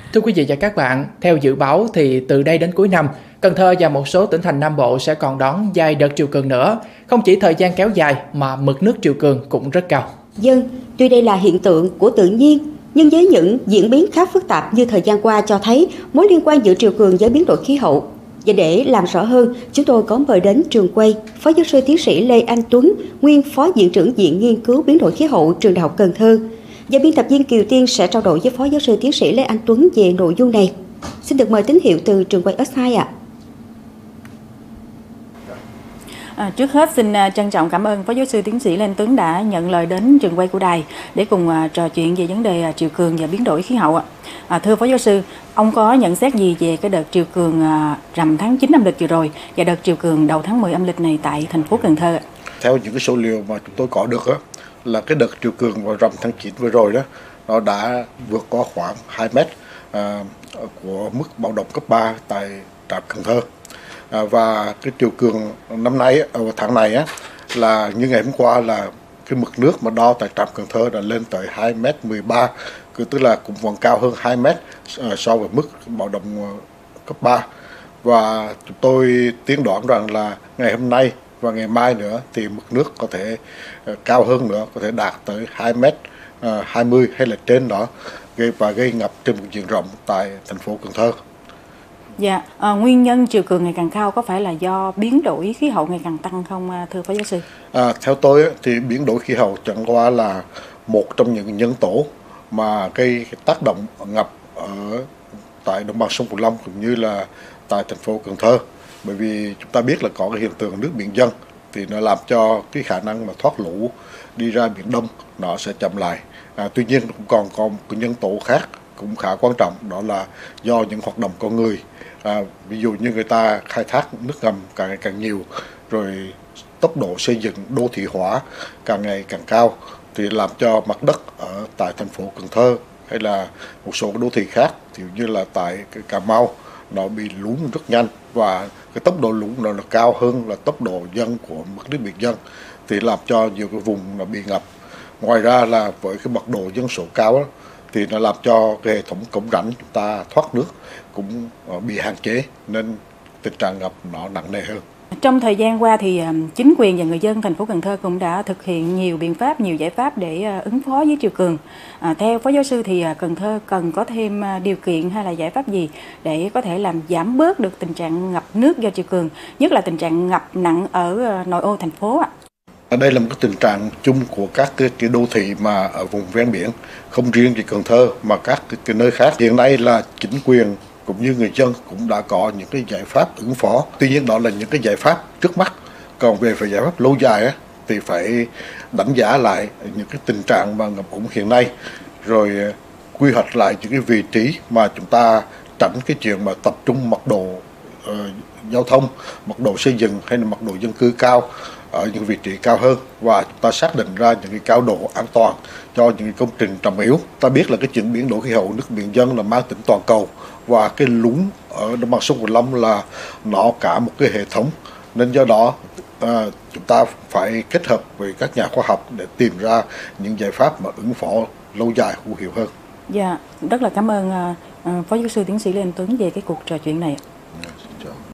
Thưa quý vị và các bạn, theo dự báo thì từ đây đến cuối năm, Cần Thơ và một số tỉnh thành Nam Bộ sẽ còn đón vài đợt triều cường nữa. Không chỉ thời gian kéo dài mà mực nước triều cường cũng rất cao. Tuy đây là hiện tượng của tự nhiên, nhưng với những diễn biến khá phức tạp như thời gian qua cho thấy mối liên quan giữa triều cường với biến đổi khí hậu. Và để làm rõ hơn, chúng tôi có mời đến trường quay Phó giáo sư tiến sĩ Lê Anh Tuấn, nguyên Phó Viện trưởng Viện Nghiên cứu Biến đổi khí hậu Trường Đại học Cần Thơ. Và biên tập viên Kiều Tiên sẽ trao đổi với Phó giáo sư tiến sĩ Lê Anh Tuấn về nội dung này. Xin được mời tín hiệu từ trường quay S2 ạ. Trước hết xin trân trọng cảm ơn Phó giáo sư tiến sĩ Lê Anh Tuấn đã nhận lời đến trường quay của đài để cùng trò chuyện về vấn đề triều cường và biến đổi khí hậu. Thưa Phó giáo sư, ông có nhận xét gì về cái đợt triều cường rằm tháng 9 âm lịch vừa rồi và đợt triều cường đầu tháng 10 âm lịch này tại thành phố Cần Thơ? Theo những cái số liệu mà chúng tôi có được là cái đợt triều cường vào rằm tháng 9 vừa rồi nó đã vượt qua khoảng 2 mét của mức báo động cấp 3 tại trạm Cần Thơ. Và cái triều cường năm nay ở tháng này là như ngày hôm qua là cái mực nước mà đo tại trạm Cần Thơ đã lên tới 2,13 m, tức là cũng còn cao hơn 2 mét so với mức báo động cấp 3. Và chúng tôi tiên đoán rằng là ngày hôm nay và ngày mai nữa thì mực nước có thể cao hơn nữa, có thể đạt tới 2,20 m hay là trên đó, gây ngập trên một diện rộng tại thành phố Cần Thơ. Nguyên nhân triều cường ngày càng cao có phải là do biến đổi khí hậu ngày càng tăng không thưa Phó giáo sư? Theo tôi thì biến đổi khí hậu chẳng qua là một trong những nhân tố mà gây tác động ngập ở tại đồng bằng sông Cửu Long cũng như là tại thành phố Cần Thơ. Bởi vì chúng ta biết là có cái hiện tượng nước biển dâng thì nó làm cho cái khả năng mà thoát lũ đi ra Biển Đông nó sẽ chậm lại. Tuy nhiên cũng còn có một cái nhân tố khác cũng khá quan trọng, đó là do những hoạt động con người. Ví dụ như người ta khai thác nước ngầm càng ngày càng nhiều, rồi tốc độ xây dựng đô thị hóa càng ngày càng cao thì làm cho mặt đất ở tại thành phố Cần Thơ hay là một số đô thị khác, thì như là tại Cà Mau, nó bị lún rất nhanh và cái tốc độ lún nó cao hơn là tốc độ dâng của mực nước biển dâng, thì làm cho nhiều cái vùng nó bị ngập. Ngoài ra là với cái mật độ dân số cao thì nó làm cho cái hệ thống cống rãnh chúng ta thoát nước cũng bị hạn chế, nên tình trạng ngập nó nặng nề hơn. Trong thời gian qua thì chính quyền và người dân thành phố Cần Thơ cũng đã thực hiện nhiều biện pháp, nhiều giải pháp để ứng phó với triều cường. Theo Phó giáo sư thì Cần Thơ cần có thêm điều kiện hay là giải pháp gì để có thể làm giảm bớt được tình trạng ngập nước do triều cường, nhất là tình trạng ngập nặng ở nội ô thành phố ạ? Đây là một cái tình trạng chung của các cái đô thị mà ở vùng ven biển, không riêng chỉ Cần Thơ mà các cái nơi khác. Hiện nay là chính quyền cũng như người dân cũng đã có những cái giải pháp ứng phó. Tuy nhiên đó là những cái giải pháp trước mắt. Còn về giải pháp lâu dài thì phải đánh giá lại những cái tình trạng mà ngập úng hiện nay, rồi quy hoạch lại những cái vị trí mà chúng ta tránh cái chuyện mà tập trung mật độ giao thông, mật độ xây dựng hay là mật độ dân cư cao ở những vị trí cao hơn, và chúng ta xác định ra những cái cao độ an toàn cho những cái công trình trọng yếu. Ta biết là cái chuyện biến đổi khí hậu, nước biển dâng là mang tính toàn cầu, và cái lún ở đồng bằng sông Cửu Long là nó cả một cái hệ thống, nên do đó chúng ta phải kết hợp với các nhà khoa học để tìm ra những giải pháp mà ứng phó lâu dài hữu hiệu hơn. Rất là cảm ơn Phó giáo sư tiến sĩ Lê Anh Tuấn về cái cuộc trò chuyện này.